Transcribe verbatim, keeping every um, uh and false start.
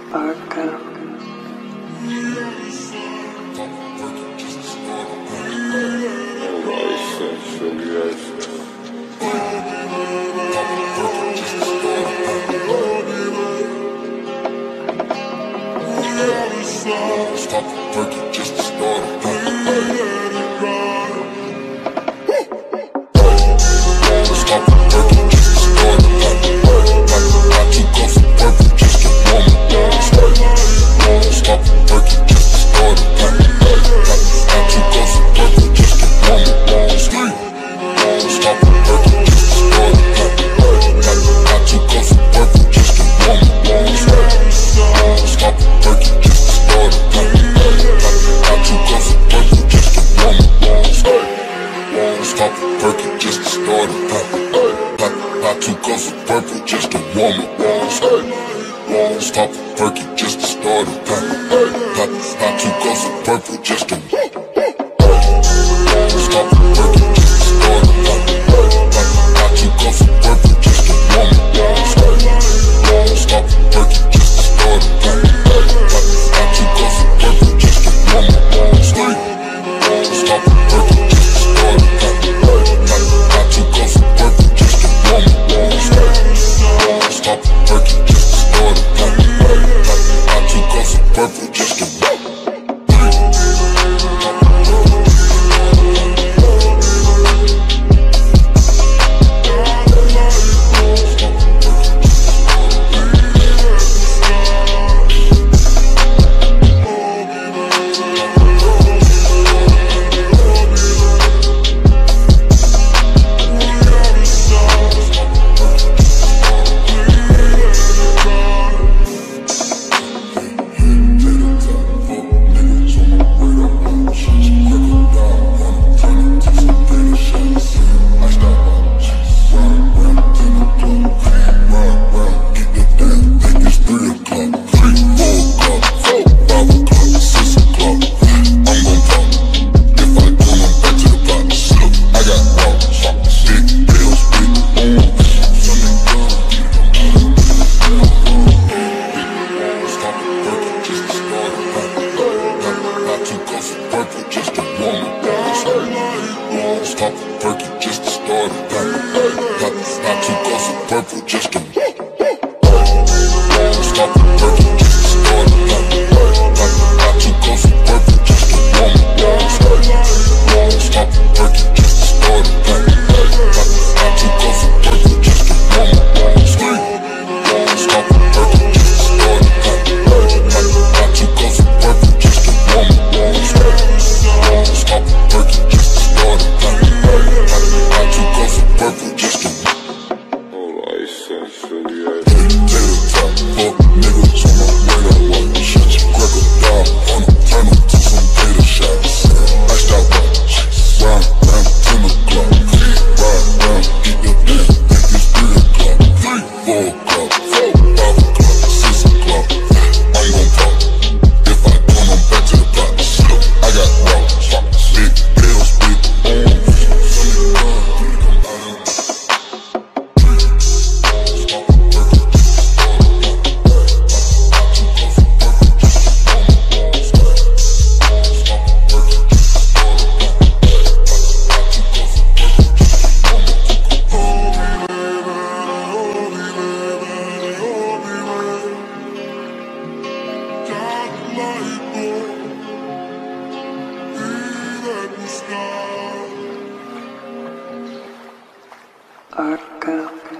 Arco. Stop working just to start it. Stop working just to start it. I took off some purple just to warm it. Stop working just to start it. I took off some purple just to warm it. Stop working just to start it. I took off some purple just to warm it. Stop working just to start it. I took off some purple just to warm it. Stop working just to start it. I took off some purple just to warm it. Stop working just to start it. I took off some purple just to stop working just to start it. I took off some purple just to warm it. Stop working just to start it. I took off some purple just to warm it. Stop working just to start it. I took off some purple just to warm it. Stop working just to start it. I took off some purple just to warm it. Stop working just to start it. I took off some purple just to stop working just to start it. I took off some purple just to warm it. Stop working just to start it. I took off some purple just to warm it. Stop working just to start it. I took off some purple just to warm it. Stop working just to start it. I took off some purple just to all I essentially had. Take the top, fuck niggas on my radar. Watch shut your cracker down on them, turn them to some data shots. Iced out watch, round, round, ten o'clock. Ride round, get your damn, think it's three o'clock. Four o'clock, five o'clock, six o'clock. I'm gon' pop. If I don't, I'm back to the pot. I got rocks, big bills, big O's. Arco.